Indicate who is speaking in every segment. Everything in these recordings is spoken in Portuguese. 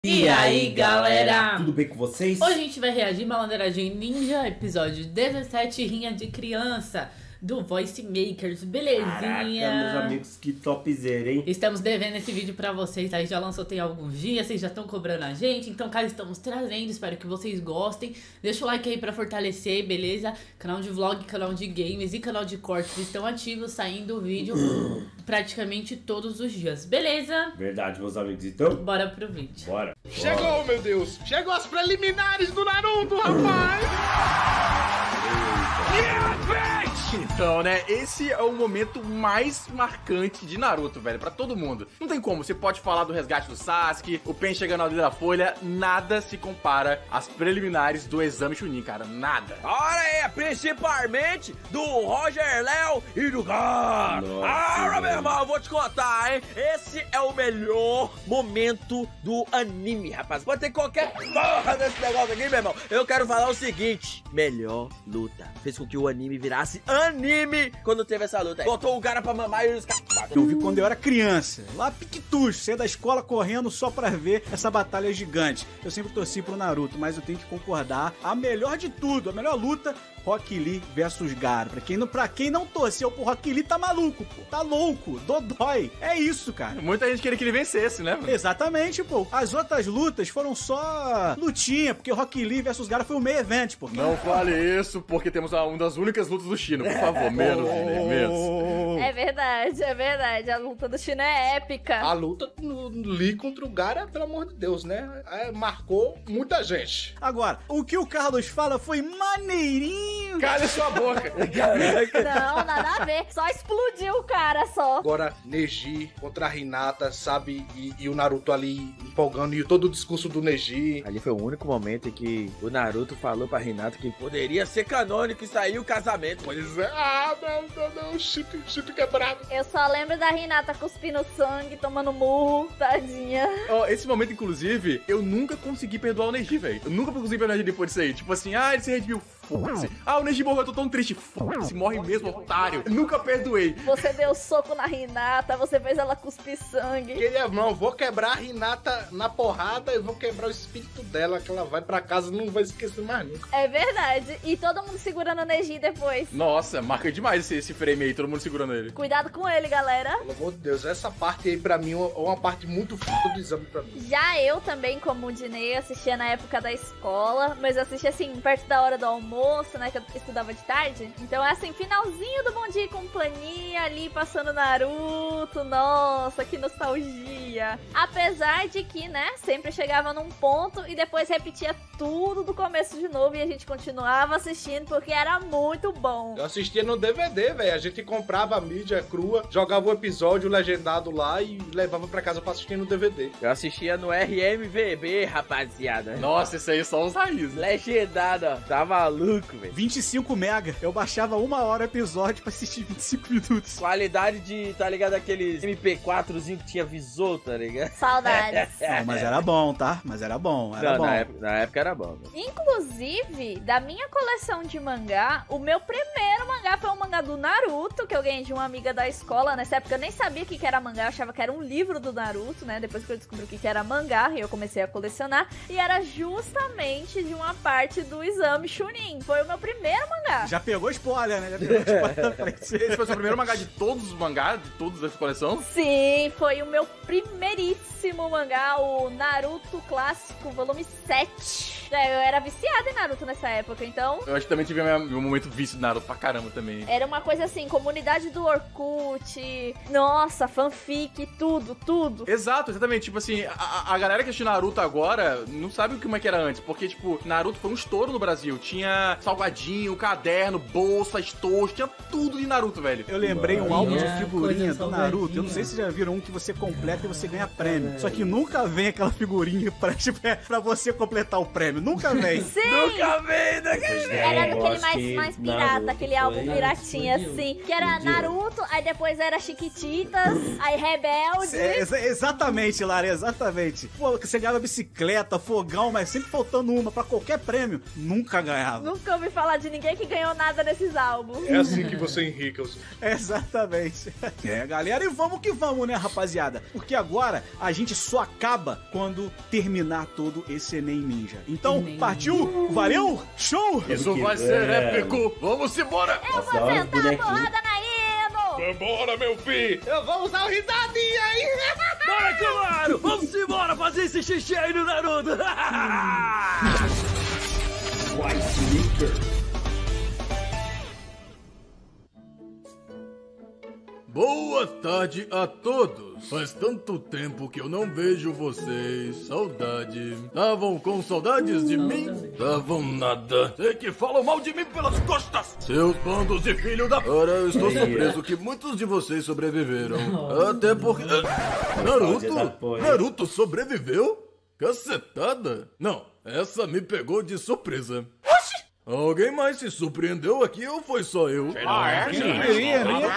Speaker 1: E aí, galera?
Speaker 2: Tudo bem com vocês?
Speaker 1: Hoje a gente vai reagir Malandragem Ninja, episódio 17, Rinha de Criança, do Voice Makers, belezinha?
Speaker 2: Caraca, meus amigos, que topzera, hein?
Speaker 1: Estamos devendo esse vídeo pra vocês, aí já lançou tem alguns dias, vocês já estão cobrando a gente, então cara, estamos trazendo, espero que vocês gostem. Deixa o like aí pra fortalecer, beleza? Canal de vlog, canal de games e canal de cortes estão ativos, saindo vídeo praticamente todos os dias, beleza?
Speaker 2: Verdade, meus amigos, então
Speaker 1: Bora pro vídeo.
Speaker 2: bora.
Speaker 3: Chegou, meu Deus! Chegou as preliminares do Naruto, rapaz!
Speaker 4: Então, né, esse é o momento mais marcante de Naruto, velho, pra todo mundo. Não tem como, você pode falar do resgate do Sasuke, o Pen chegando ao dedo da folha, nada se compara às preliminares do exame Chunin, cara, nada.
Speaker 5: Ora é, principalmente do Roger Léo e do Gar. Meu irmão, eu vou te contar, hein? Esse é o melhor momento do anime, rapaz. Pode ter qualquer porra desse negócio aqui, meu irmão. Eu quero falar o seguinte: melhor luta. Fez com que o anime virasse anime quando teve essa luta aí. Botou o cara pra mamar e os caras...
Speaker 6: Eu vi quando eu era criança, lá piquetucho, saía da escola correndo só pra ver essa batalha gigante. Eu sempre torci pro Naruto, mas eu tenho que concordar, a melhor de tudo, a melhor luta, Rock Lee versus Gaara. Pra quem não torceu pro Rock Lee, tá maluco, pô. Tá louco, dodói. É isso, cara.
Speaker 4: Muita gente queria que ele vencesse, né?
Speaker 6: Exatamente, pô. As outras lutas foram só lutinha, porque o Rock Lee versus Gaara foi um meio evento, pô.
Speaker 4: Não fale isso, porque temos uma das únicas lutas do Chino. Por favor, menos, Vini, menos.
Speaker 7: É verdade, é verdade. A luta do Chino é épica.
Speaker 3: A luta no Lee contra o Gaara, pelo amor de Deus, né? Marcou muita gente.
Speaker 6: Agora, o que o Carlos fala foi maneirinho.
Speaker 4: Cala sua boca.
Speaker 7: Não, nada a ver. Só explodiu o cara, só.
Speaker 3: Agora, Neji contra a Hinata, sabe? E o Naruto ali empolgando, e todo o discurso do Neji.
Speaker 5: Ali foi o único momento em que o Naruto falou pra Hinata que poderia ser canônico e sair o casamento.
Speaker 3: Pois é. Não, chip quebrado.
Speaker 7: Eu só lembro da Hinata cuspindo sangue, tomando murro, tadinha.
Speaker 4: Oh, esse momento, inclusive, eu nunca consegui perdoar o Neji, velho. Eu nunca consegui perdoar o Neji depois disso aí. Tipo assim, ele se redimiu. Foda-se. O Neji morreu, eu tô tão triste. Foda-se, morre mesmo, otário. Eu nunca perdoei.
Speaker 7: Você deu soco na Hinata, você fez ela cuspir sangue.
Speaker 3: Não, vou quebrar a Hinata na porrada e vou quebrar o espírito dela, que ela vai pra casa e não vai esquecer mais nunca.
Speaker 7: É verdade. E todo mundo segurando o Neji depois.
Speaker 4: Nossa, marca demais esse frame aí, todo mundo segurando ele.
Speaker 7: Cuidado com ele, galera.
Speaker 3: Pelo amor de Deus, essa parte aí pra mim é uma parte muito foda do exame pra mim.
Speaker 7: Já eu também, como o Dinei, assistia na época da escola, mas eu assistia assim, perto da hora do almoço, né, que eu estudava de tarde. Então é assim, finalzinho do Bom Dia e Companhia, ali passando Naruto, nossa, que nostalgia. Apesar de que, né, sempre chegava num ponto e depois repetia tudo do começo de novo e a gente continuava assistindo porque era muito bom.
Speaker 3: Eu assistia no DVD, velho, a gente comprava a mídia crua, jogava o episódio legendado lá e levava pra casa pra assistir no DVD.
Speaker 5: Eu assistia no RMVB, rapaziada.
Speaker 4: Nossa, isso aí só os raízes.
Speaker 5: Legendado, ó. Tá maluco, velho.
Speaker 6: 25 mega. Eu baixava 1 hora o episódio pra assistir 25 minutos.
Speaker 5: Qualidade de, tá ligado, aqueles MP4zinho que tinha visor, tá ligado?
Speaker 7: Saudades.
Speaker 6: Não, mas era bom, tá? Mas era bom, era bom.
Speaker 5: Na época era bom. Né?
Speaker 7: Inclusive, da minha coleção de mangá, o meu primeiro mangá foi um mangá do Naruto, que eu ganhei de uma amiga da escola. Nessa época eu nem sabia o que era mangá, eu achava que era um livro do Naruto, né? Depois que eu descobri o que era mangá, eu comecei a colecionar. E era justamente de uma parte do exame Chunin. Foi o meu primeiro mangá.
Speaker 6: Já pegou spoiler, né? Já pegou spoiler na frente.
Speaker 4: Esse foi o seu primeiro mangá de todos os mangás, de todas as coleções?
Speaker 7: Sim, foi o meu primeiríssimo mangá, o Naruto Clássico, volume 7. Eu era viciada em Naruto nessa época, então...
Speaker 4: Eu acho que também tive meu momento vício de Naruto pra caramba também.
Speaker 7: Era uma coisa assim, comunidade do Orkut, nossa, fanfic, tudo.
Speaker 4: Exato, exatamente. Tipo assim, a galera que assiste Naruto agora não sabe como é que era antes. Porque, tipo, Naruto foi um estouro no Brasil. Tinha salgadinho, caderno, bolsa, estojo, tinha tudo de Naruto, velho.
Speaker 6: Eu lembrei um álbum de figurinha do Naruto. Eu não sei se vocês já viram um que você completa e você ganha prêmio. Só que nunca vem aquela figurinha pra você completar o prêmio. Nunca vem.
Speaker 7: Sim!
Speaker 5: Nunca vem,
Speaker 7: Era daquele mais pirata, aquele álbum piratinha, assim. Que era Naruto, aí depois era Chiquititas, aí Rebelde.
Speaker 6: Exatamente, Lara, exatamente. Pô, você ganhava bicicleta, fogão, mas sempre faltando uma pra qualquer prêmio. Nunca ganhava.
Speaker 7: Nunca ouvi falar de ninguém que ganhou nada nesses álbuns.
Speaker 3: É assim que você enriquece.
Speaker 6: Exatamente. Galera, e vamos que vamos, né, rapaziada? Porque agora a gente gente só acaba quando terminar todo esse Enem Ninja. Então, partiu? Valeu? Show!
Speaker 4: Isso vai ser épico! Vamos embora!
Speaker 7: Eu vou sentar a porrada na Eno!
Speaker 3: Vambora, meu filho! Eu vou usar o risadinha aí!
Speaker 5: Bora, claro! Vamos embora fazer esse xixi aí no Naruto!
Speaker 4: Boa tarde a todos! Faz tanto tempo que eu não vejo vocês. Saudade. Estavam com saudades de mim? Estavam nada. Sei que falam mal de mim pelas costas! Seus bandos de filho da... Ora, eu estou surpreso que muitos de vocês sobreviveram. Até porque... Naruto sobreviveu? Cacetada? Não, essa me pegou de surpresa. Alguém mais se surpreendeu aqui ou foi só eu?
Speaker 6: Nem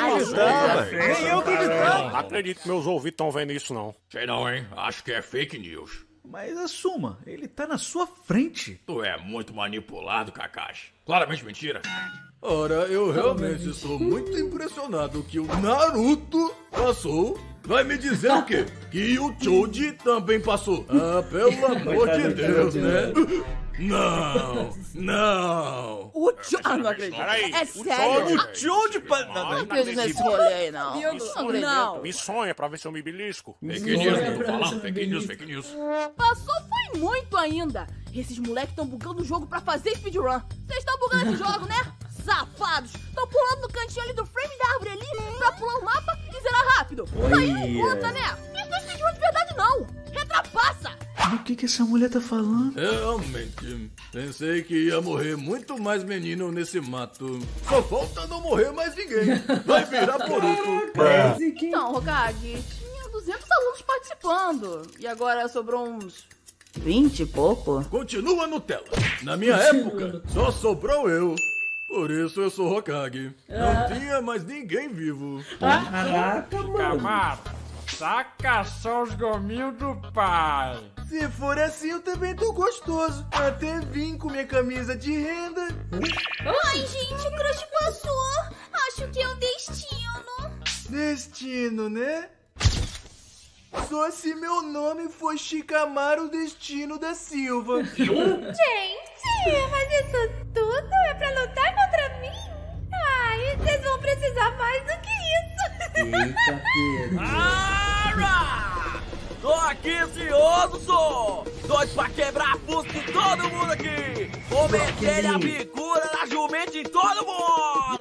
Speaker 6: eu acreditava.
Speaker 8: Acredito que meus ouvidos estão vendo isso, não.
Speaker 4: Sei não, hein? Acho que é fake news.
Speaker 6: Mas assuma, ele tá na sua frente.
Speaker 4: Tu é muito manipulado, Kakashi. Claramente mentira. Ora, eu realmente estou muito impressionado que o Naruto passou. Vai me dizer o quê? Que o Choji também passou. Ah, pelo amor de Deus, né? Não!
Speaker 9: O Choji... Ah, não acredito. É sério?
Speaker 8: O Choji...
Speaker 9: Não acredito nesse rolê aí, não. Não.
Speaker 8: Me sonha pra ver se eu me belisco.
Speaker 4: Fake news, tô falando. Fake news.
Speaker 9: Passou foi muito ainda. Esses moleques estão bugando o jogo pra fazer speedrun. Vocês estão bugando esse jogo, né? Safados! Estão pulando no cantinho ali do frame da árvore ali pra pular o mapa e zerar rápido. Aí não conta, né? Isso não é speedrun de verdade, não. Retrapassa!
Speaker 6: O que essa mulher tá falando?
Speaker 4: Realmente, pensei que ia morrer muito mais menino nesse mato. Só falta não morrer mais ninguém. Vai virar Boruto.
Speaker 9: Então, Hokage, tinha 200 alunos participando. E agora sobrou uns 20 e pouco.
Speaker 4: Continua Nutella. Na minha época, só sobrou eu. Por isso eu sou Hokage. Não tinha mais ninguém vivo.
Speaker 2: Caraca, mano.
Speaker 10: Camaro, saca só os gominhos do pai.
Speaker 4: Se for assim, eu também tô gostoso. Até vim com minha camisa de renda.
Speaker 7: Ai, gente, o crush passou. Acho que é o destino.
Speaker 4: Destino, né? Só se meu nome for Shikamaru Destino da Silva.
Speaker 7: Gente, mas isso tudo é pra lutar contra mim? Ai, vocês vão precisar mais do que isso.
Speaker 2: Eita, Pedro.
Speaker 5: Ara! Tô aqui ansioso, sou! Doido pra quebrar a fuça de todo mundo aqui! Vou meter a bicuda na jumenta em todo mundo!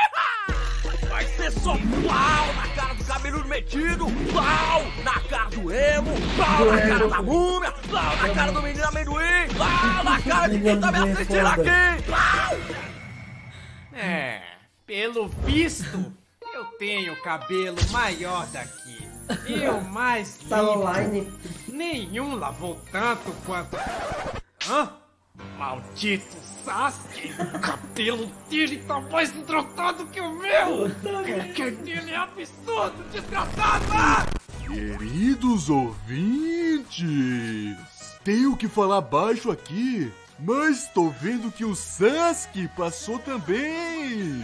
Speaker 5: Vai ser só pau na cara do cabeludo metido, pau na cara do emo, pau na cara da múmia, pau na cara do menino amendoim, pau na cara de quem tá me assistindo aqui, pau!
Speaker 10: É, pelo visto, eu tenho o cabelo maior daqui. E o mais limpo. Nenhum lavou tanto quanto... Hã? Maldito Sasuke! O cabelo dele tá mais entrocado que o meu! O que dele é absurdo, desgraçado!
Speaker 4: Queridos ouvintes, tenho que falar baixo aqui, mas tô vendo que o Sasuke passou também.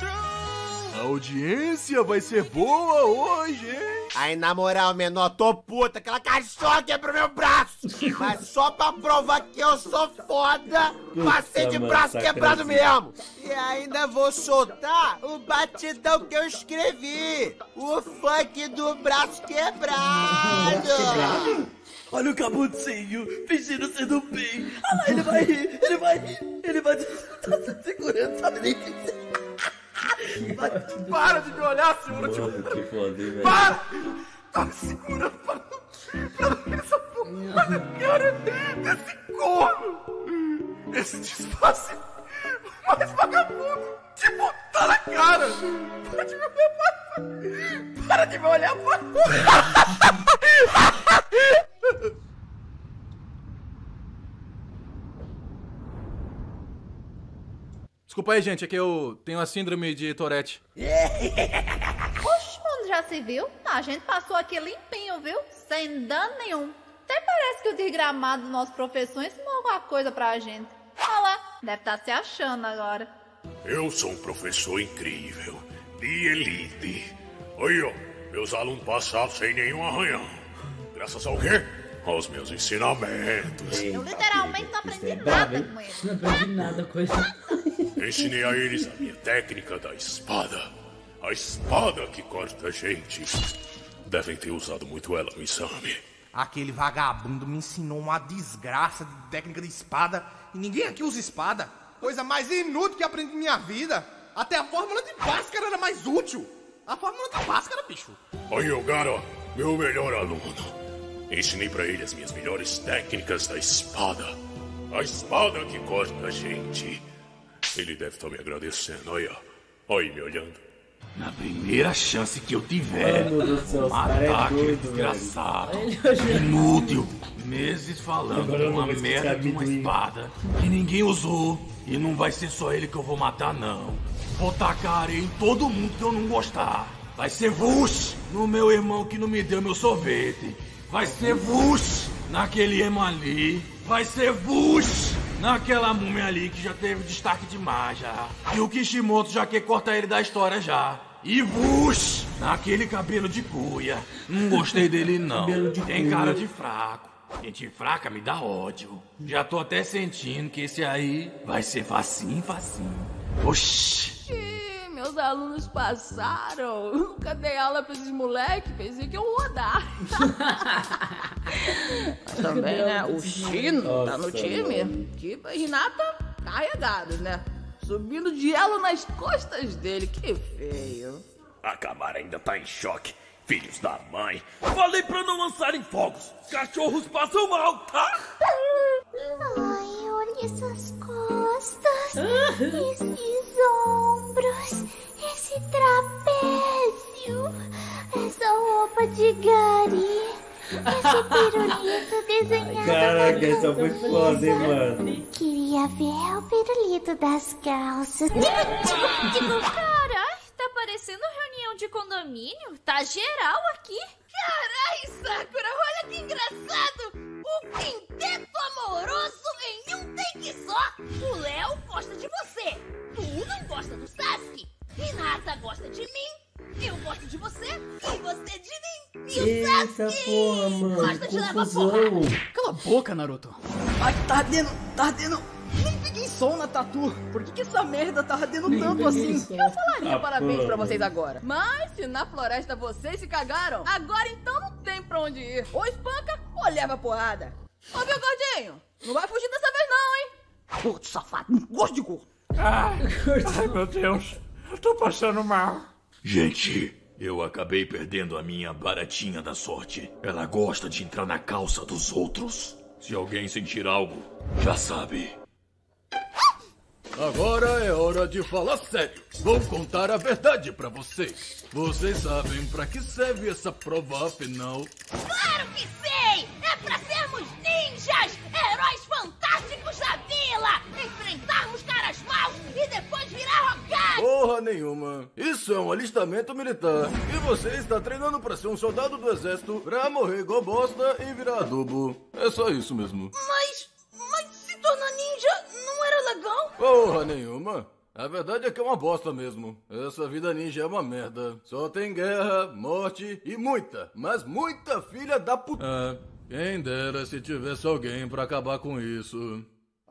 Speaker 4: A audiência vai ser boa hoje, hein?
Speaker 11: Aí, na moral, menor, tô puta. Aquela cachorra quebrou meu braço. Mas só pra provar que eu sou foda, passei de braço quebrado mesmo. E ainda vou soltar o batidão que eu escrevi. O funk do braço quebrado.
Speaker 5: Olha o Cabudinho, fingindo ser do bem. Ah lá, ele vai rir, ele vai rir. Ele vai... Tá se segurando, sabe nem que... Para de me olhar, senhor!
Speaker 2: Que foda, hein, velho?
Speaker 11: Para! Tá me segurando pra não ver essa porra na cara desse corno! Esse disfarce mais vagabundo de botar na cara! Para de me olhar,
Speaker 4: Desculpa aí, gente, é que eu tenho a síndrome de Tourette.
Speaker 7: Oxe, mundo já se viu? A gente passou aqui limpinho, viu? Sem dano nenhum. Até parece que o desgramado do nosso professor ensinou alguma coisa pra gente. Olha lá, deve estar se achando agora.
Speaker 8: Eu sou um professor incrível, de elite. Aí, ó, meus alunos passaram sem nenhum arranhão. Graças ao quê? Aos meus ensinamentos.
Speaker 9: Eu literalmente não aprendi nada com ele.
Speaker 1: Não aprendi nada com isso.
Speaker 8: Ensinei a eles a minha técnica da espada. A espada que corta a gente. Devem ter usado muito ela no exame.
Speaker 10: Aquele vagabundo me ensinou uma desgraça de técnica de espada e ninguém aqui usa espada. Coisa mais inútil que aprendi na minha vida. Até a fórmula de Bhaskara era mais útil. A fórmula de Bhaskara, bicho.
Speaker 8: Aí, Ogara, meu melhor aluno. Ensinei pra ele as minhas melhores técnicas da espada. A espada que corta a gente. Ele deve estar me agradecendo. Aí, ó. Aí, me olhando.
Speaker 12: Na primeira chance que eu tiver,
Speaker 2: Ai, meu Deus do céu,
Speaker 12: vou
Speaker 2: esse cara é
Speaker 12: matar aquele
Speaker 2: doido,
Speaker 12: desgraçado.
Speaker 2: velho.
Speaker 12: Inútil. Meses falando
Speaker 2: Agora
Speaker 12: de
Speaker 2: eu não
Speaker 12: uma
Speaker 2: vou esquecer
Speaker 12: merda de uma
Speaker 2: amendoim.
Speaker 12: espada que ninguém usou. E não vai ser só ele que eu vou matar, não. Vou tacar areia em todo mundo que eu não gostar. Vai ser vush no meu irmão que não me deu meu sorvete. Vai ser vush naquele emo ali. Vai ser vush naquela múmia ali que já teve destaque demais já. E o Kishimoto já quer cortar ele da história já. E vush naquele cabelo de cuia. Não gostei dele não. Tem cara de fraco. Gente fraca me dá ódio. Já tô até sentindo que esse aí vai ser facinho, facinho. Oxi.
Speaker 9: Ih, meus alunos passaram. Eu nunca dei aula pra esses moleques. Pensei que eu ia rodar. Mas também, né? O Chino tá no time. Kiba e Hinata carregados, né? Subindo de elo nas costas dele. Que feio.
Speaker 5: A Camara ainda tá em choque. Filhos da mãe. Falei pra não lançarem fogos. Cachorros passam mal, tá?
Speaker 13: Ai, olha essas costas, esses ombros, esse trapézio, essa roupa de gari, esse pirulito desenhado.
Speaker 2: Caraca, essa foi foda, hein, mano.
Speaker 13: Queria ver o pirulito das calças.
Speaker 7: Carai, tá parecendo reunião de condomínio. Tá geral aqui.
Speaker 9: Carai, Sakura, olha que engraçado! O quinteto amoroso em um take só! O Léo gosta de você! Tu não gosta do Sasuke! Hinata gosta de mim! Eu gosto de você! E você de mim! E o
Speaker 2: Eita
Speaker 9: Sasuke
Speaker 2: porra, mano,
Speaker 9: gosta de levar
Speaker 2: confusão.
Speaker 9: porrada!
Speaker 14: Cala a boca, Naruto. Ai, tá ardendo. Nem peguei sol na tatu. Por que essa merda tá ardendo tanto assim?
Speaker 9: Eu falaria
Speaker 2: Ah,
Speaker 9: parabéns
Speaker 2: porra.
Speaker 9: pra vocês agora. Mas se na floresta vocês se cagaram, agora então não tem pra onde ir. Ou espanca ou leva porrada. Ô, meu gordinho, não vai fugir dessa vez não, hein? Gordo safado, gosto de gordo.
Speaker 12: Ai, meu Deus. Eu tô passando mal. Gente, eu acabei perdendo a minha baratinha da sorte. Ela gosta de entrar na calça dos outros. Se alguém sentir algo, já sabe. Agora é hora de falar sério. Vou contar a verdade pra vocês. Vocês sabem pra que serve essa prova afinal?
Speaker 9: Claro que sei! É pra sermos ninjas! Heróis fantásticos da vila! Enfrentarmos caras maus e depois virar Hokage!
Speaker 12: Porra nenhuma. Isso é um alistamento militar. E você está treinando pra ser um soldado do exército, pra morrer igual bosta e virar adubo. É só isso mesmo.
Speaker 9: Mas se tornar ninja não era legal?
Speaker 12: Porra nenhuma. A verdade é que é uma bosta mesmo. Essa vida ninja é uma merda. Só tem guerra, morte e muita, mas muita filha da puta. Ah, quem dera se tivesse alguém pra acabar com isso.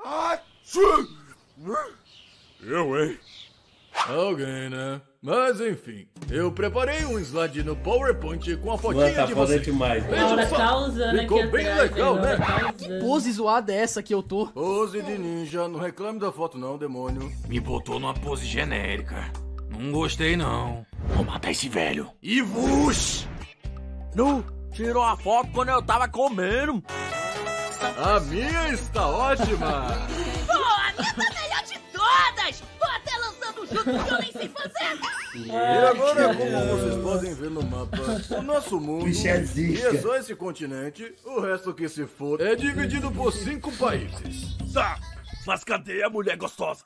Speaker 12: Eu, hein? Alguém, né? Mas enfim, eu preparei um slide no PowerPoint com a fotinha
Speaker 2: Mano, tá
Speaker 12: de
Speaker 2: foda
Speaker 12: vocês.
Speaker 2: demais, velho.
Speaker 12: Vejam
Speaker 1: Laura
Speaker 12: só.
Speaker 1: tá usando
Speaker 12: Ficou
Speaker 1: aqui
Speaker 12: bem
Speaker 1: atrás,
Speaker 12: legal,
Speaker 1: Laura
Speaker 12: né?
Speaker 1: tá
Speaker 14: Que
Speaker 1: usando.
Speaker 14: pose zoada é essa que eu tô?
Speaker 12: Pose de ninja, não reclame da foto não, demônio. Me botou numa pose genérica. Não gostei não. Vou matar esse velho. E vush!
Speaker 5: Não, tirou a foto quando eu tava comendo.
Speaker 12: A minha está ótima.
Speaker 9: Pô, a minha tá melhor de todas! Tô até lançando jutsu que eu nem sei fazer!
Speaker 12: E agora, como vocês podem ver no mapa, o nosso mundo,
Speaker 2: Bicho é zica.
Speaker 12: e é só esse continente, o resto que se for, é dividido por 5 países.
Speaker 5: Tá, mas cadê a mulher gostosa?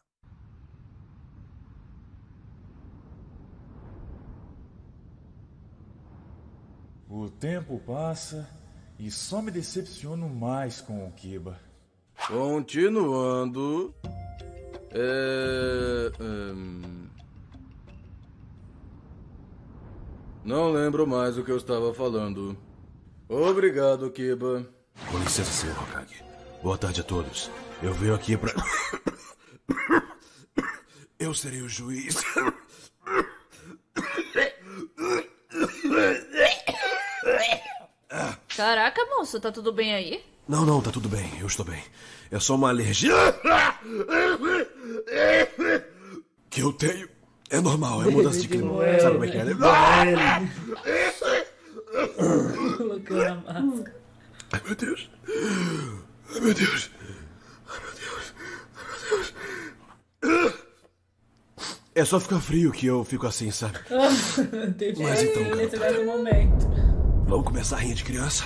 Speaker 15: O tempo passa e só me decepciono mais com o Kiba.
Speaker 12: Continuando. Não lembro mais o que eu estava falando.
Speaker 16: Obrigado, Kiba. Com licença, senhor Hokage. Boa tarde a todos. Eu venho aqui pra... Eu serei o juiz.
Speaker 7: Caraca, moço, tá tudo bem aí?
Speaker 16: Não, tá tudo bem. Eu estou bem. É só uma alergia que eu tenho. É normal, é mudança de clima. Sabe como é que é?
Speaker 1: Colocando a máscara.
Speaker 16: Ai, meu Deus. Ai, meu Deus. É só ficar frio que eu fico assim, sabe? Mas então,
Speaker 1: nesse exato momento.
Speaker 16: Vamos começar a rinha de criança?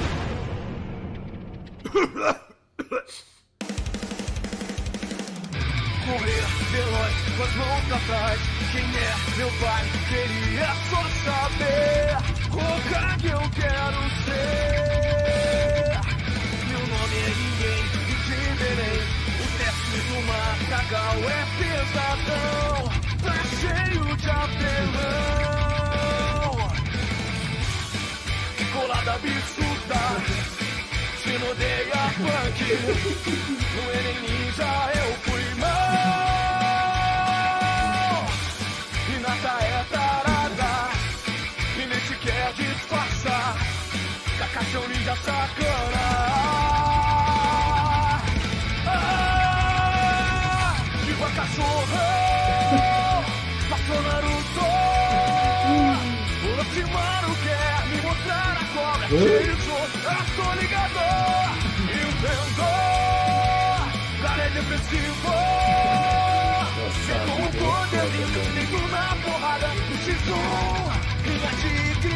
Speaker 17: Correr veloz com as mãos pra trás. Quem é meu pai? Queria só saber. Hokage eu quero ser. Meu nome é ninguém e de Belém. O teste do Matagal é pesadão. Tá cheio de apelão. Que colada absurda. Se não odeia funk. No Enem Ninja eu fui mal. Hinata é tarada e nem sequer disfarça. Kakashi é um ninja sacana. Viva cachorrão, passou Naruto. O Orochimaru quer me mostrar a cobra. Cheio de eu tô ligado. E o vendedor, cara é depressivo. Chegou um poderzinho, ligo na porrada. X1, rinha de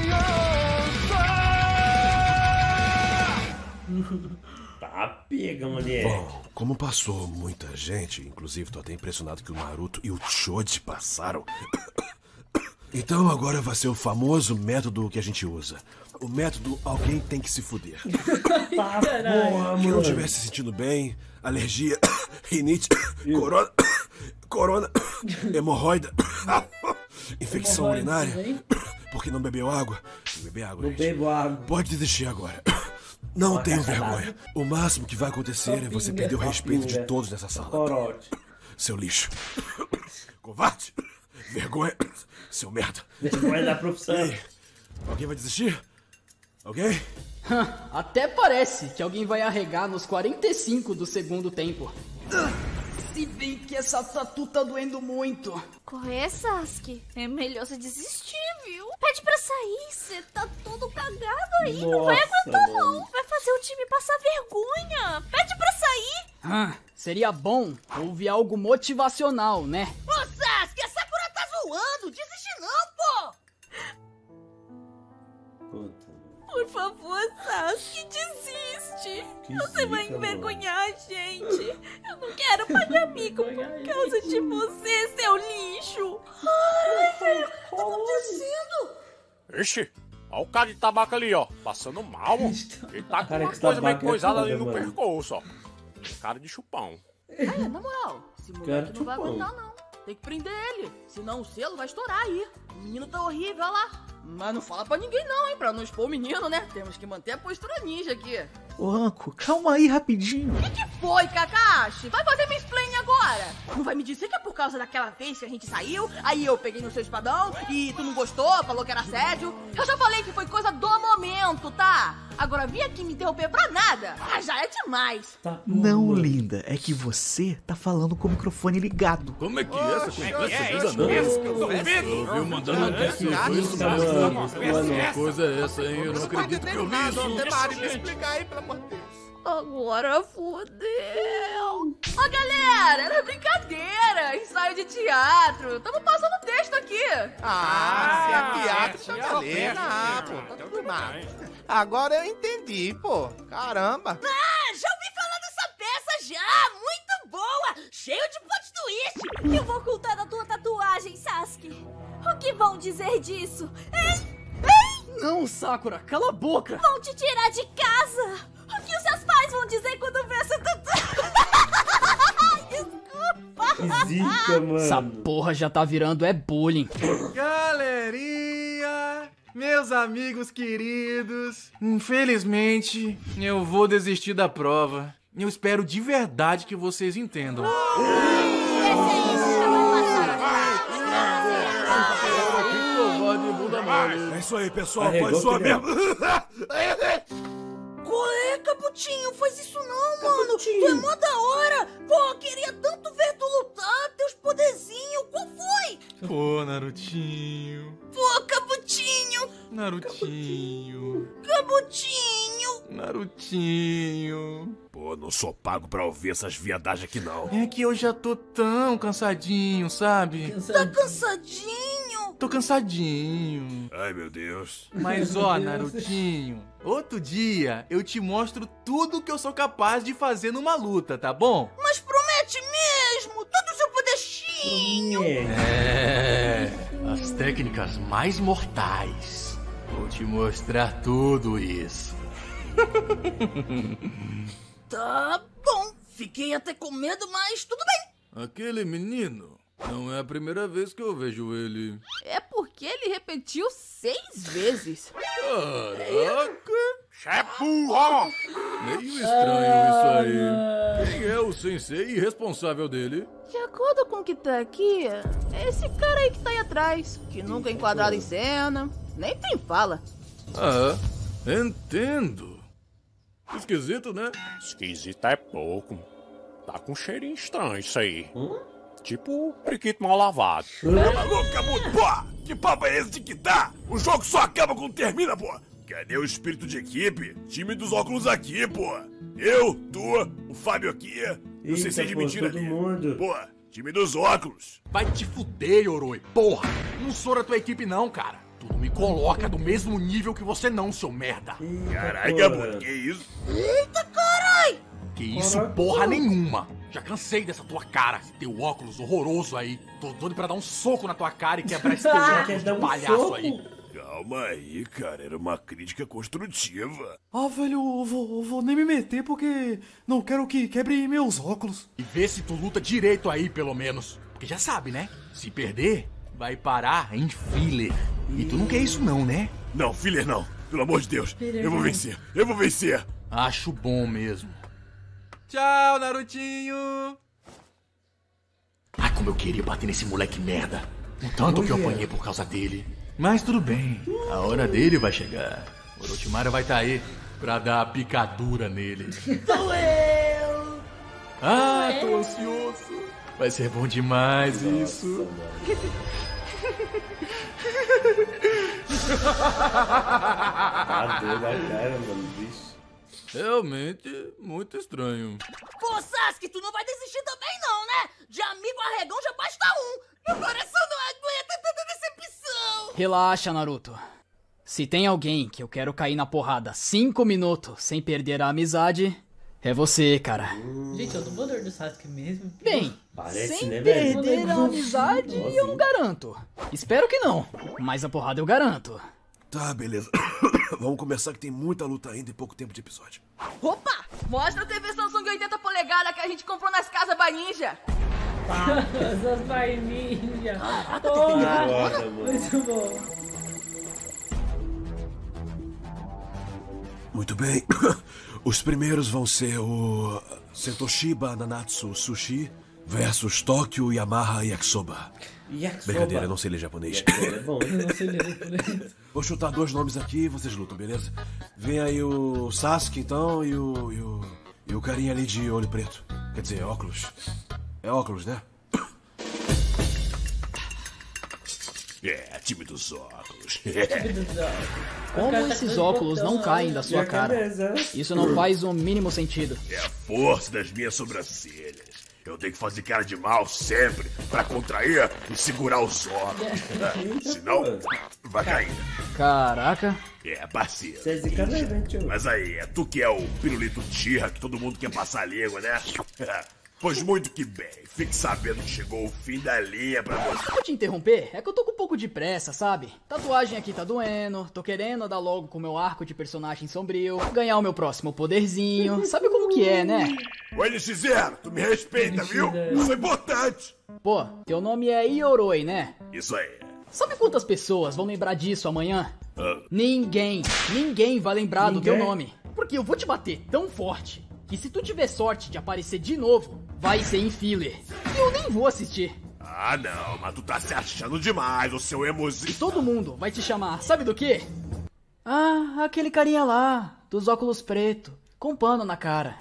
Speaker 17: criança.
Speaker 2: Tá pega, mulher.
Speaker 16: Bom, como passou muita gente, inclusive tô até impressionado que o Naruto e o Choji passaram. Então agora vai ser o famoso método que a gente usa. O método alguém tem que se fuder. Quem não estiver se sentindo bem, alergia, rinite, corona, hemorroida, infecção urinária, porque não bebeu água. Não beber água,
Speaker 2: Não bebo água.
Speaker 16: Pode desistir agora. Não tenho vergonha. O máximo que vai acontecer é você perder o respeito de todos nessa sala. Seu lixo. Covarde. Vergonha. Seu merda.
Speaker 2: Vergonha da profissão.
Speaker 16: Ei, alguém vai desistir? Alguém?
Speaker 14: Até parece que alguém vai arregar nos 45 do segundo tempo. Se bem que essa tatu tá doendo muito.
Speaker 9: Qual é, Sasuke? É melhor você desistir, viu? Pede pra sair, você tá todo cagado aí. Não vai aguentar, não. Vai fazer o time passar vergonha. Pede pra sair.
Speaker 14: Seria bom ouvir algo motivacional, né?
Speaker 9: Ô, Sasuke, a Sakura tá zoando. Desiste não, pô. Por favor, Sasuke, desiste. Você vai envergonhar a gente. Eu não quero pagar mico por causa de você, seu lixo. Ai, velho, o que tá acontecendo?
Speaker 8: Ixi, olha o cara de tabaco ali, ó. Passando mal, ó. Ele tá com uma coisa meio coisada ali no pescoço, ó. Cara de chupão.
Speaker 9: É, na moral, esse moleque não vai aguentar, não. Tem que prender ele, senão o selo vai estourar aí. O menino tá horrível, olha lá.
Speaker 14: Mas não fala pra ninguém não, hein? Pra não expor o menino, né? Temos que manter a postura ninja aqui.
Speaker 6: Ô, Anko, calma aí rapidinho.
Speaker 9: O que foi, Kakashi? Vai fazer minha explain agora? Não vai me dizer que é por causa daquela vez que a gente saiu, aí eu peguei no seu espadão e tu não gostou, falou que era assédio? Eu já falei que foi coisa do momento, tá? Agora vir aqui me interromper pra nada, já é demais.
Speaker 6: Não, linda, é que você tá falando com o microfone ligado.
Speaker 12: Como é que é essa conversa toda não? Eu mandando até isso, uma coisa é essa, hein? Eu não acredito que eu vi isso.
Speaker 11: Me explicar aí, pelo amor de Deus.
Speaker 9: Agora fodeu. Ó, galera, era brincadeira, ensaio de teatro. Tamo passando texto aqui.
Speaker 11: Se é teatro, tá valendo. Pô, tá tudo nada. Agora eu entendi, pô. Caramba.
Speaker 9: Já ouvi falar dessa peça já. Muito boa. Cheio de plot twist.
Speaker 18: Eu vou ocultar a tua tatuagem, Sasuke. O que vão dizer disso? Hein?
Speaker 14: Não, Sakura, cala a boca.
Speaker 18: Vão te tirar de casa. O que os seus pais vão dizer quando ver essa tatuagem? Desculpa.
Speaker 2: Que zica, mano.
Speaker 14: Essa porra já tá virando bullying.
Speaker 3: Galerinha,
Speaker 4: Meus amigos queridos, infelizmente eu vou desistir da prova. Eu espero de verdade que vocês entendam.
Speaker 16: É isso aí, pessoal. Pode zoar mesmo.
Speaker 9: Qual é, Caputinho? Faz isso não, mano. Tu é mó da hora. Pô, queria tanto ver tu lutar, teus poderzinhos. Qual foi?
Speaker 4: Pô, Narutinho.
Speaker 9: Pô, Caputinho.
Speaker 4: Narutinho.
Speaker 9: Caputinho.
Speaker 4: Narutinho.
Speaker 16: Pô, não sou pago pra ouvir essas viadagens aqui, não.
Speaker 4: É que eu já tô tão cansadinho, sabe?
Speaker 9: Tá cansadinho?
Speaker 4: Tô cansadinho.
Speaker 16: Ai, meu Deus.
Speaker 4: Mas ó, Narutinho, outro dia eu te mostro tudo que eu sou capaz de fazer numa luta, tá bom?
Speaker 9: Mas promete mesmo, todo o seu poderzinho.
Speaker 12: É, as técnicas mais mortais. Vou te mostrar tudo isso.
Speaker 9: Tá bom, fiquei até com medo, mas tudo bem.
Speaker 12: Aquele menino, não é a primeira vez que eu vejo ele.
Speaker 9: É porque ele repetiu 6 vezes.
Speaker 12: Caraca! Chapurro! Meio estranho isso aí. Quem é o sensei responsável dele?
Speaker 9: De acordo com o que tá aqui, é esse cara aí que tá aí atrás, que nunca é enquadrado em cena, nem tem fala.
Speaker 12: Ah, entendo. Esquisito, né?
Speaker 8: Esquisito é pouco. Tá com um cheirinho estranho isso aí. Tipo priquito mal lavado.
Speaker 16: Tá maluco, Cabuto? Pô, que papo é esse de que tá? O jogo só acaba quando termina, pô. Cadê o espírito de equipe? Time dos óculos aqui, pô. Eu, tu, o Fábio aqui. Não sei se é de mentira ali. Pô, time dos óculos.
Speaker 4: Vai te fuder, Yoroi. Porra, não sou da tua equipe não, cara. Tu não me coloca do mesmo nível que você não, seu merda.
Speaker 16: Caralho, Cabuto, que isso?
Speaker 9: Eita, carai!
Speaker 4: Que isso, porra nenhuma. Já cansei dessa tua cara, esse teu óculos horroroso aí. Tô doido pra dar um soco na tua cara e quebrar esse teu óculos de palhaço aí.
Speaker 16: Calma aí, cara. Era uma crítica construtiva.
Speaker 19: Ah, velho, eu vou nem me meter porque não quero que quebre meus óculos.
Speaker 4: E vê se tu luta direito aí, pelo menos. Porque já sabe, né? Se perder, vai parar em filler. E tu não quer isso não, né?
Speaker 16: Não, filler não. Pelo amor de Deus. Eu vou vencer. Eu vou vencer.
Speaker 4: Acho bom mesmo. Tchau, Narutinho! Ai, como eu queria bater nesse moleque merda. O tanto que eu apanhei por causa dele. Mas tudo bem, a hora dele vai chegar. O Orochimaru vai estar aí pra dar a picadura nele.
Speaker 9: Sou eu!
Speaker 4: Ah, tô ansioso. Vai ser bom demais isso.
Speaker 2: Tá doido a cara, mano, bicho.
Speaker 12: Realmente, muito estranho.
Speaker 9: Pô, Sasuke, tu não vai desistir também não, né? De amigo arregão já basta um. Meu coração não aguenta tanta decepção.
Speaker 14: Relaxa, Naruto. Se tem alguém que eu quero cair na porrada 5 minutos sem perder a amizade, é você, cara.
Speaker 1: Gente, eu tô poder do Sasuke mesmo.
Speaker 14: Bem,
Speaker 2: Parece,
Speaker 14: sem
Speaker 2: né, velho?
Speaker 14: perder a amizade, eu não garanto. Espero que não, mas a porrada eu garanto.
Speaker 16: Tá, beleza. Vamos começar que tem muita luta ainda e pouco tempo de episódio.
Speaker 9: Opa, mostra a TV Samsung 80 polegadas que a gente comprou nas casas by Ninja.
Speaker 1: Essas bainilhas.
Speaker 2: Foda, mano.
Speaker 1: Muito bom.
Speaker 16: Muito bem. Os primeiros vão ser o Sentoshiba Nanatsu Sushi versus Tokyo Yamaha Yakisoba. Brincadeira, eu não sei ler japonês.
Speaker 2: É bom, eu não sei ler japonês.
Speaker 16: Vou chutar 2 nomes aqui e vocês lutam, beleza? Vem aí o Sasuke, então, e o carinha ali de olho preto. Quer dizer, óculos. É óculos, né? É, time dos óculos.
Speaker 14: Como esses óculos não caem da sua cara? Isso não faz o mínimo sentido.
Speaker 16: É a força das minhas sobrancelhas. Eu tenho que fazer cara de mal sempre pra contrair e segurar os óculos. Senão, vai cair.
Speaker 14: Caraca.
Speaker 16: É, parceiro.
Speaker 2: Você é zica, né, tio?
Speaker 16: Mas aí, é tu que é o pirulito Tira, que todo mundo quer passar a língua, né? Pois muito que bem. Fique sabendo que chegou o fim da linha pra você.
Speaker 14: Vou te interromper, é que eu tô com um pouco de pressa, sabe? Tatuagem aqui tá doendo, tô querendo dar logo com o meu arco de personagem sombrio, ganhar o meu próximo poderzinho, sabe como que é, né?
Speaker 16: Ô NX0, tu me respeita, viu? Isso é importante.
Speaker 14: Pô, teu nome é Yoroi, né?
Speaker 16: Isso aí.
Speaker 14: Sabe quantas pessoas vão lembrar disso amanhã? Ninguém vai lembrar do teu nome. Porque eu vou te bater tão forte que se tu tiver sorte de aparecer de novo, vai ser em filler. E eu nem vou assistir.
Speaker 8: Ah, não, mas tu tá se achando demais, o seu emozinho.
Speaker 14: E todo mundo vai te chamar, sabe do quê? Ah, aquele carinha lá, dos óculos preto, com pano na cara.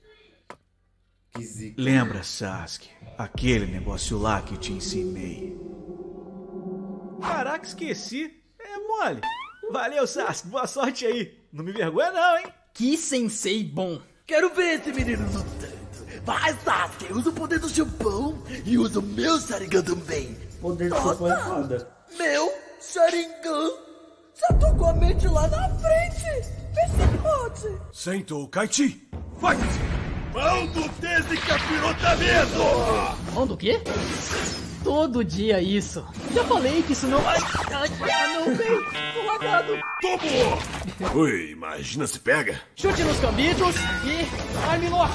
Speaker 6: Lembra, Sasuke, aquele negócio lá que te ensinei. Caraca, esqueci. É mole. Valeu, Sasuke, boa sorte aí. Não me vergonha não, hein?
Speaker 14: Que sensei bom.
Speaker 12: Quero ver esse menino lutando. Vai, Sasuke, usa o poder do Japão e usa o meu Sharingan também.
Speaker 2: O poder do Japão é foda.
Speaker 12: Meu Sharingan? Já tô com a mente lá na frente. Vê se pode.
Speaker 8: Sentou, Kaichi. Vai! Mão do desencapirotamento!
Speaker 14: Mão do quê? Todo dia isso. Já falei que isso não... Ai, não, bem. Tô lagado.
Speaker 8: Tomou! Ui, imagina se pega.
Speaker 14: Chute nos cambitos e... Armlock.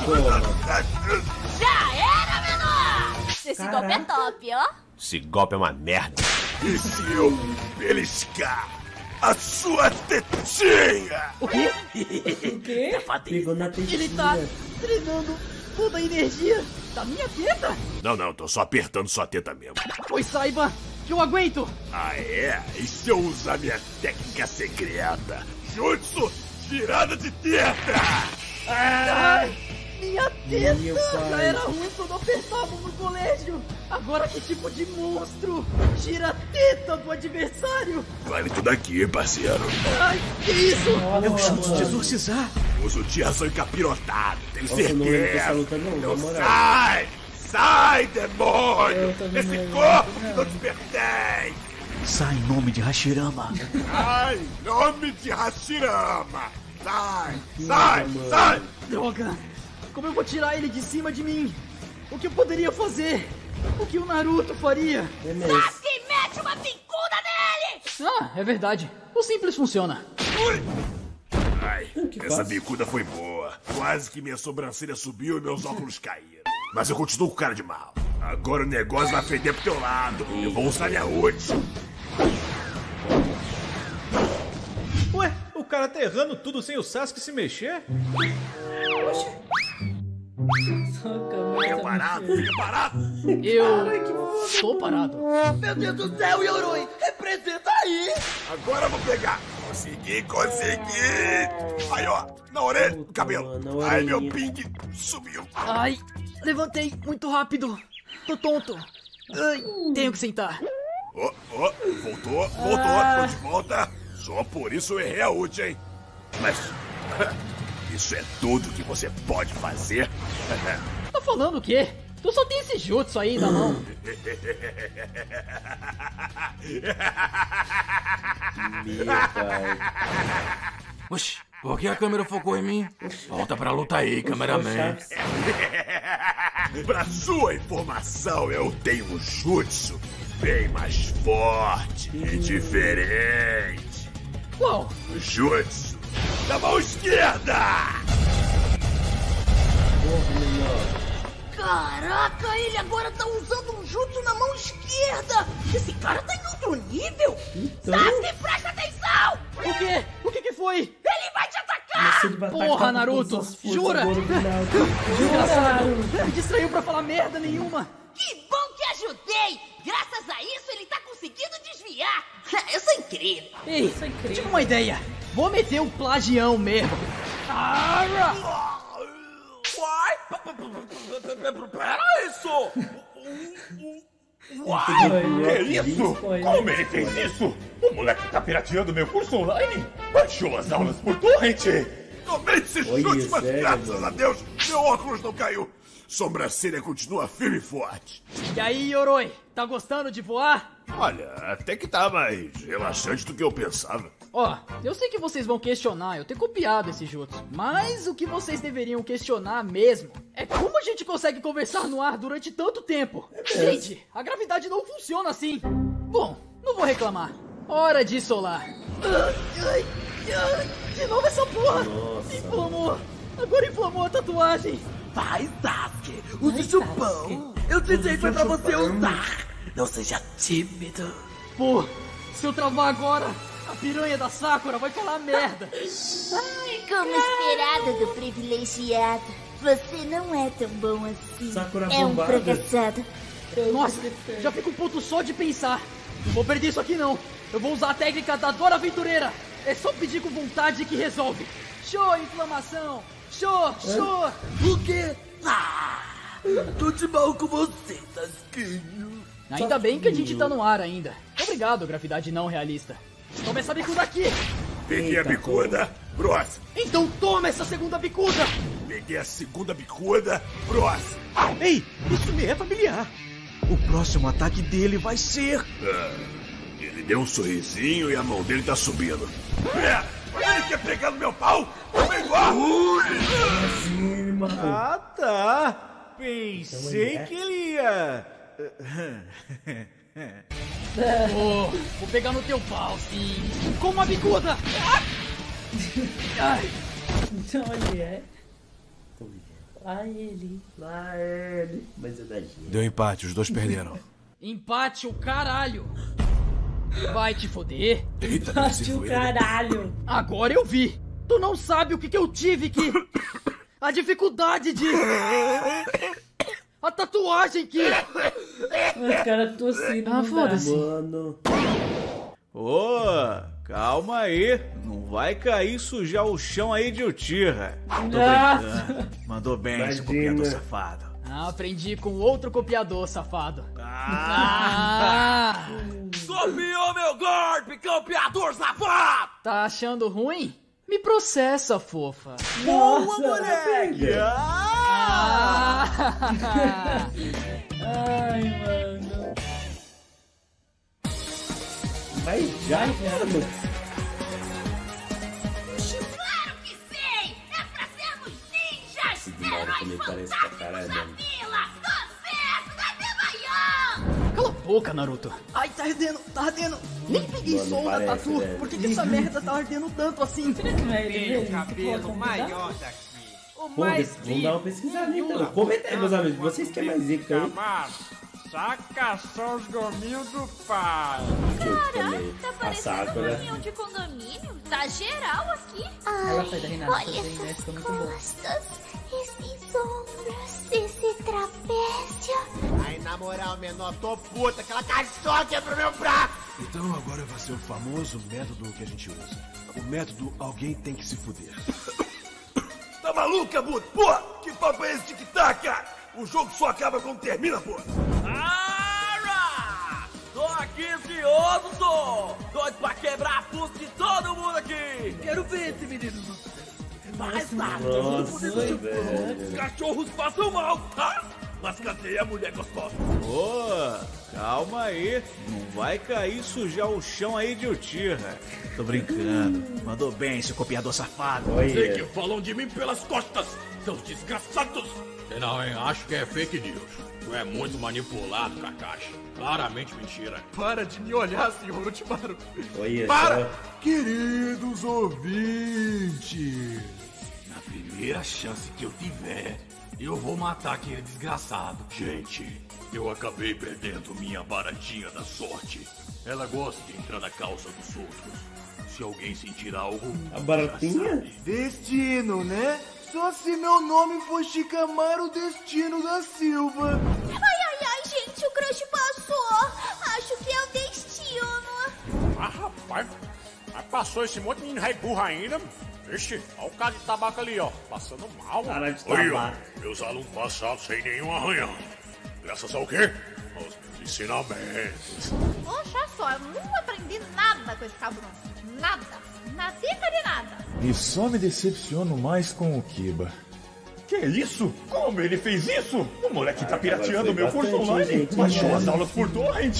Speaker 18: Já era, menor! Esse golpe é top, ó.
Speaker 8: Esse golpe é uma merda. E se eu beliscar a sua tetinha?
Speaker 14: O quê?
Speaker 2: O quê? Pegou na tetinha.
Speaker 14: Ele tá treinando toda a energia da minha teta?
Speaker 8: Não, tô só apertando sua teta mesmo.
Speaker 14: Pois saiba que eu aguento.
Speaker 8: Ah, é? E se eu usar minha técnica secreta? Jutsu girada de teta!
Speaker 14: Ai, minha teta! Já era ruim quando apertavam no colégio. Agora que tipo de monstro gira a teta do adversário?
Speaker 8: Vale tudo aqui, parceiro.
Speaker 14: Ai, que isso?
Speaker 6: É o jutsu de exorcizar.
Speaker 8: Uso de ação encapirotado, tenho
Speaker 2: Nossa, eu não lembro dessa
Speaker 8: certeza.
Speaker 2: luta não, na moral.
Speaker 8: Sai! Sai, demônio! Esse corpo que não te pertence!
Speaker 6: Sai em nome de Hashirama.
Speaker 8: Sai em nome de Hashirama! Sai! Sai! Sai!
Speaker 14: Droga! Como eu vou tirar ele de cima de mim? O que eu poderia fazer? O que o Naruto faria?
Speaker 18: Sasuke, mete uma pincuda nele!
Speaker 14: Ah, é verdade. O simples funciona.
Speaker 8: Ui! Ai, essa bicuda foi boa. Quase que minha sobrancelha subiu e meus óculos caíram. Mas eu continuo com cara de mal. Agora o negócio vai feder pro teu lado. Eu vou usar minha ult.
Speaker 6: Ué, o cara tá errando tudo sem o Sasuke se mexer?
Speaker 2: Oxi.
Speaker 8: Fica parado, fica parado.
Speaker 14: Eu tô parado.
Speaker 12: Meu Deus do céu, Yoroi, representa aí.
Speaker 8: Agora eu vou pegar. Consegui. Aí, ó, na orelha, no cabelo. Ai, meu ping sumiu.
Speaker 14: Ai, levantei muito rápido. Tô tonto. Ai, tenho que sentar.
Speaker 8: Voltou, tô de volta. Só por isso eu errei a ult, hein? Mas isso é tudo que você pode fazer?
Speaker 14: Tá falando o quê? Tu só tem esse jutsu aí na mão.
Speaker 2: Meu pai.
Speaker 12: Oxi, por que a câmera focou em mim? Volta pra luta aí, cameraman.
Speaker 8: Pra sua informação, eu tenho um jutsu bem mais forte e diferente.
Speaker 14: Qual?
Speaker 8: Jutsu da mão esquerda!
Speaker 9: Caraca, ele agora tá usando um jutsu na mão esquerda! Esse cara tá em outro nível!
Speaker 18: Sasuke, presta atenção!
Speaker 14: O quê? O que foi?
Speaker 18: Ele vai te atacar!
Speaker 14: Porra, Naruto! Jura? Desgraçado! Distraiu pra falar merda nenhuma!
Speaker 18: Que bom que ajudei! Graças a isso ele tá conseguindo desviar! Eu sou incrível!
Speaker 14: Ei, tive uma ideia! Vou meter o plagião mesmo!
Speaker 5: Uai! Pera isso!
Speaker 8: Uai! Que isso? Como ele fez isso? O moleque tá pirateando meu curso online? Baixou as aulas por torrent! Tomei esse chute, mas graças a Deus, meu óculos não caiu! Sobrancelha continua firme e forte.
Speaker 14: E aí, Yoroi? Tá gostando de voar?
Speaker 8: Olha, até que tá mais relaxante do que eu pensava.
Speaker 14: Ó, eu sei que vocês vão questionar eu ter copiado esse jutsu, mas o que vocês deveriam questionar mesmo é como a gente consegue conversar no ar durante tanto tempo. Gente, a gravidade não funciona assim. Bom, não vou reclamar. Hora de solar. De novo essa porra.
Speaker 2: Nossa.
Speaker 14: Inflamou. Agora inflamou a tatuagem.
Speaker 12: Vai, Sasuke, use o chupão. Eu disse foi pra você usar. Não seja tímido.
Speaker 14: Pô, se eu travar agora, a piranha da Sakura vai falar merda.
Speaker 13: Ai, como esperada do privilegiado. Você não é tão bom assim.
Speaker 2: Sakura
Speaker 13: é um
Speaker 2: bombada.
Speaker 13: fracassado.
Speaker 14: Nossa, já fico um ponto só de pensar. Não vou perder isso aqui não. Eu vou usar a técnica da Dora Aventureira. É só pedir com vontade que resolve. Show, inflamação. Show.
Speaker 12: O quê? Tô de mal com você, Sasuquinho.
Speaker 14: Ainda bem que a gente tá no ar ainda. Obrigado, gravidade não realista. Toma essa bicuda aqui.
Speaker 8: Peguei a bicuda, próximo.
Speaker 14: Então toma essa segunda bicuda.
Speaker 8: Peguei a segunda bicuda, próximo.
Speaker 6: Ei, isso me é familiar. O próximo ataque dele vai ser...
Speaker 8: Ele deu um sorrisinho e a mão dele tá subindo. Ele quer pegar no meu pau? Vem lá!
Speaker 6: Ah, tá. Pensei que ele ia...
Speaker 14: Vou pegar no teu pau, sim. Com uma bicuda. Ai.
Speaker 2: Então ele é. Lá ele. Mas é da gente.
Speaker 16: Deu empate, os dois perderam.
Speaker 14: Empate o caralho. Vai te foder.
Speaker 16: Eita,
Speaker 2: Empate o caralho.
Speaker 14: Agora eu vi. Tu não sabe o que eu tive que... A dificuldade de... A tatuagem que...
Speaker 2: Os caras tossindo.
Speaker 14: Ah, foda-se.
Speaker 2: Mano.
Speaker 6: Ô, calma aí. Não vai cair e sujar o chão aí de Uchiha. Tô brincando. Mandou bem, esse copiador safado.
Speaker 14: Ah, aprendi com outro copiador, safado.
Speaker 5: Copiou meu golpe, copiador safado!
Speaker 14: Tá achando ruim? Me processa, fofa.
Speaker 2: Nossa, moleque! Ai, mano. Mas já, mano.
Speaker 18: Claro que sei! É pra sermos ninjas!
Speaker 2: Também parece pra caralho, mano.
Speaker 14: Cala a boca, Naruto. Ai, tá ardendo. Nem peguei
Speaker 2: Mano,
Speaker 14: sol da
Speaker 2: parece,
Speaker 14: tatu.
Speaker 2: velho.
Speaker 14: Por que essa merda tá ardendo tanto assim?
Speaker 10: Tem o cabelo maior daqui. O
Speaker 2: Pô,
Speaker 10: mais
Speaker 2: vamos dar uma pesquisada então. Comenta aí, meus amigos. Vocês que é mais zica aí.
Speaker 10: Saca só os gominhos do pai.
Speaker 18: Tá parecendo um caminhão de condomínio. Tá geral aqui.
Speaker 2: Ela sai da Renata
Speaker 13: olha
Speaker 2: também, né? Ficou muito bom.
Speaker 13: Costas, esses ombros, esse trapézio.
Speaker 11: Aí, na moral, menor, tô puta. Aquela caixote é pro meu braço.
Speaker 16: Então agora vai ser o famoso método que a gente usa. O método alguém tem que se fuder.
Speaker 8: Tá maluca, Buto? Pô, que papo é esse tic-tac, cara? O jogo só acaba quando termina, pô.
Speaker 5: Ara! Tô aqui ansioso, sou! Doido pra quebrar a fuça de todo mundo aqui! Quero ver esse menino. Mais rápido,
Speaker 2: Nossa, velho.
Speaker 5: os cachorros passam mal, tá? Mas cadê a mulher gostosa?
Speaker 6: Ô, calma aí. Não vai cair e sujar o chão aí de Uchiha. Tô brincando. Mandou bem, seu copiador safado.
Speaker 8: Sei que falam de mim pelas costas, seus desgraçados.
Speaker 12: Não, hein? Acho que é fake news. Tu é muito manipulado, Kakashi. Claramente mentira.
Speaker 19: Para de me olhar, senhor Orochimaru.
Speaker 2: Olha
Speaker 12: Para!
Speaker 2: só.
Speaker 12: Queridos ouvintes, na primeira chance que eu tiver, eu vou matar aquele desgraçado.
Speaker 8: Gente, eu acabei perdendo minha baratinha da sorte. Ela gosta de entrar na calça dos outros. Se alguém sentir algo,
Speaker 2: A baratinha?
Speaker 19: Destino, né? Só se meu nome for Shikamaru Destino da Silva.
Speaker 18: Ai, gente, o crush passou. Acho que é o destino.
Speaker 12: Ah, rapaz, passou esse monte de menino rei burra ainda. Vixe, olha o cara de tabaco ali, ó, passando mal.
Speaker 2: Cara de
Speaker 8: Aí,
Speaker 2: tabaco.
Speaker 8: ó, meus alunos passaram sem nenhum arranhão. Graças ao quê? Aos meus ensinamentos.
Speaker 18: Poxa só, eu não aprendi nada com esse cabrão. Nada. Nadica de nada.
Speaker 15: E só me decepciono mais com o Kiba.
Speaker 8: Que isso? Como ele fez isso? O moleque tá pirateando
Speaker 2: agora
Speaker 8: meu
Speaker 2: foi
Speaker 8: curso
Speaker 2: bastante,
Speaker 8: online.
Speaker 2: gente.
Speaker 8: Baixou as aulas por torrent.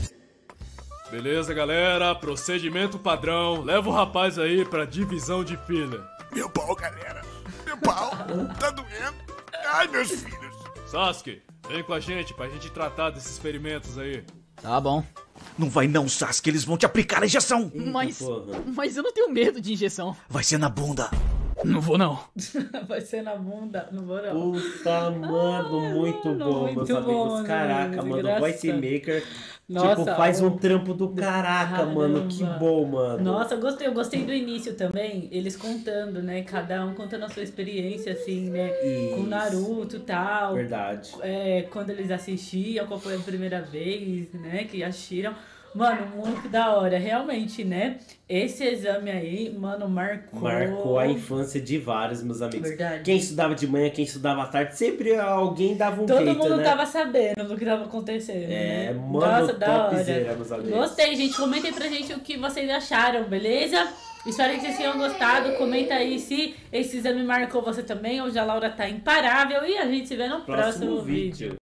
Speaker 19: Beleza, galera. Procedimento padrão. Leva o rapaz aí pra divisão de fila.
Speaker 8: Meu pau, galera. Meu pau. Tá doendo. Ai, meus filhos.
Speaker 19: Sasuke, vem com a gente pra gente tratar desses ferimentos aí.
Speaker 14: Tá bom.
Speaker 6: Não vai não, Sasuke. Eles vão te aplicar a injeção.
Speaker 14: Mas eu não tenho medo de injeção.
Speaker 6: Vai ser na bunda.
Speaker 14: Não vou não.
Speaker 1: Vai ser na bunda, não vou não.
Speaker 2: Puta, mano, muito bom,
Speaker 1: muito
Speaker 2: meus
Speaker 1: bom,
Speaker 2: amigos.
Speaker 1: né?
Speaker 2: Caraca, mano,
Speaker 1: Desgraçado.
Speaker 2: Voice Maker
Speaker 1: Nossa,
Speaker 2: tipo, faz um trampo do caraca, mano. Que bom, mano.
Speaker 1: Nossa, eu gostei do início também. Eles contando, né? Cada um contando a sua experiência, assim, né?
Speaker 2: Isso.
Speaker 1: Com Naruto e tal.
Speaker 2: Verdade.
Speaker 1: Quando eles assistiam, qual foi a primeira vez, né? Que assistiram. Mano, muito da hora, realmente, né? Esse exame aí, mano,
Speaker 2: Marcou a infância de vários, meus amigos.
Speaker 1: Verdade.
Speaker 2: Quem estudava de manhã, quem estudava à tarde, sempre alguém dava um jeito, né?
Speaker 1: Todo mundo tava sabendo do que tava acontecendo, né?
Speaker 2: Mano,
Speaker 1: Nossa, da hora.
Speaker 2: topzera, meus amigos.
Speaker 1: Gostei, gente. Comentem pra gente o que vocês acharam, beleza? Espero que vocês tenham gostado. Comenta aí se esse exame marcou você também ou já a Laura tá imparável. E a gente se vê no próximo vídeo.